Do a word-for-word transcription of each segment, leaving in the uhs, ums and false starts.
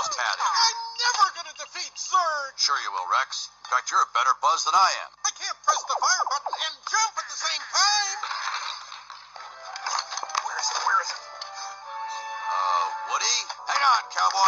lost Hattie. I'm never gonna defeat Surge. Sure you will, Rex. In fact, you're a better Buzz than I am. I can't press the fire button and jump at the same time. Where is it? Where is it? Uh, Woody? Hang on, cowboy.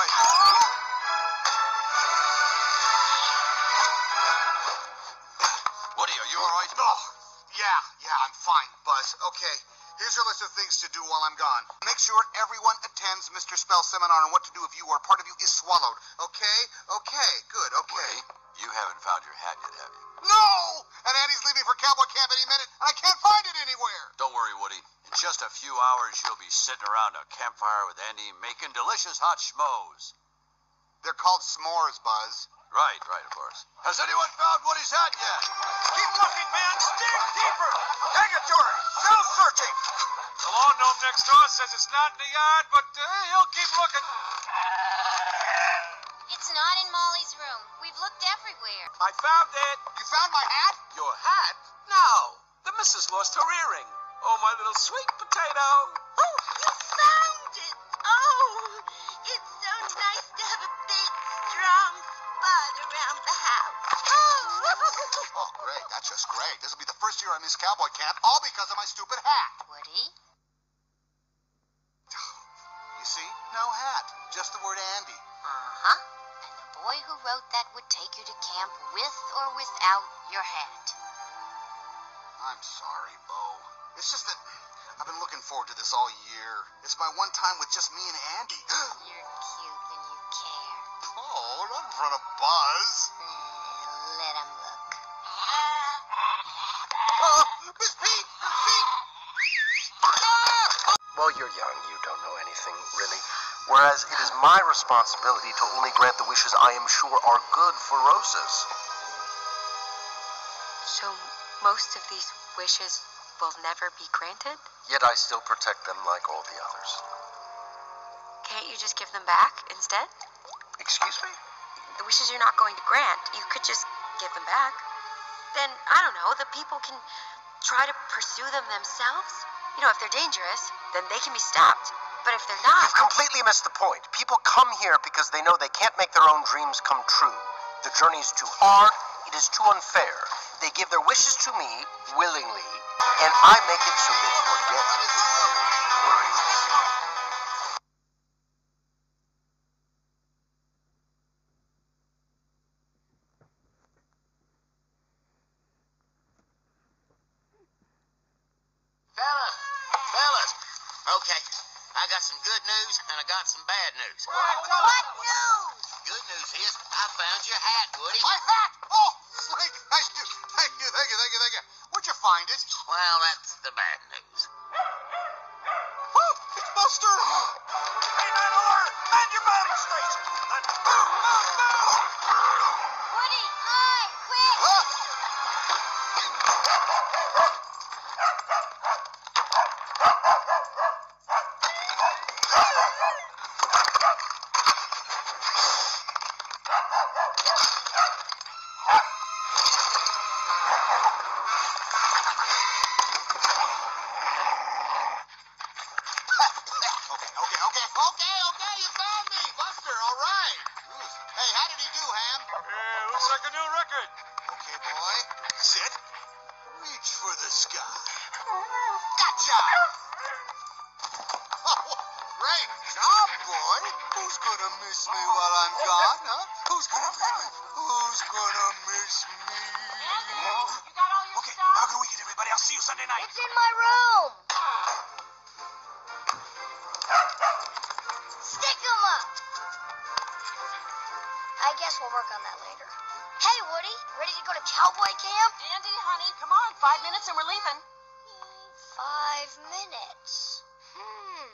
Woody, are you all right? Oh, yeah, yeah, I'm fine, Buzz. Okay, here's your list of things to do while I'm gone. Make sure everyone attends Mister Spell's seminar on what to do if you or part of you is swallowed. Okay? Okay, good, okay. Woody, you haven't found your hat yet, have you? No! And Annie's leaving for cowboy camp any minute, and I can't find it anywhere. Don't worry, Woody. In just a few hours, you'll be sitting around a campfire with Andy making delicious hot schmoes. They're called s'mores, Buzz. Right, right, of course. Has anyone found Woody's hat yet? Keep looking, man. Dig deeper. Take it, George. Still searching. The lawn gnome next door says it's not in the yard, but uh, he'll keep looking. It's not in Molly's room. We've looked everywhere. I found it. You found my hat? Your hat? No. The missus lost her earring. Oh, my little sweet potato. Oh, you found it. Oh, it's so nice to have a big, strong spot around the house. Oh. Oh, great. That's just great. This will be the first year I miss cowboy camp, all because of my stupid hat. Woody? You see? No hat. Just the word Andy. Uh-huh. And the boy who wrote that would take you to camp with or without your hat. I'm sorry, Bo. It's just that I've been looking forward to this all year. It's my one time with just me and Andy. You're cute and you care. Oh, not in front of Buzz. Uh, let him look. Oh, Miss Pete! Miss Pete! Ah! Well, you're young. You don't know anything, really. Whereas it is my responsibility to only grant the wishes I am sure are good for Rosas. So most of these wishes will never be granted? Yet I still protect them like all the others. Can't you just give them back instead? Excuse me? The wishes you're not going to grant, you could just give them back. Then, I don't know, the people can try to pursue them themselves. You know, if they're dangerous, then they can be stopped. But if they're not... You've completely missed the point. People come here because they know they can't make their own dreams come true. The journey is too hard, it is too unfair. They give their wishes to me, willingly, and I make it so they forget. Fellas, fellas, okay, I got some good news and I got some bad news. What news? Good news is I found your hat, Woody. My hat! Oh, Slink! Thank you, thank you, thank you, thank you, thank you. Where'd you find it? Well, that's the bad news. Oh, it's Buster! Hey, man, alert! Man your battle station! Woody, hide! Quick! Huh? Okay, okay, okay, okay, you found me, Buster, all right. Hey, how did he do, Ham? Yeah, looks like a new record. Okay, boy, sit, reach for the sky. Gotcha! Oh, great job, boy. Who's gonna miss me while I'm gone, huh? Who's gonna miss me? Who's gonna miss me? Andy, you got all your Okay, stuff? have a good weekend, everybody. I'll see you Sunday night. It's in my room. Stick 'em up. I guess we'll work on that later. Hey, Woody, ready to go to cowboy camp? Andy, honey, come on. Five minutes and we're leaving. Five minutes.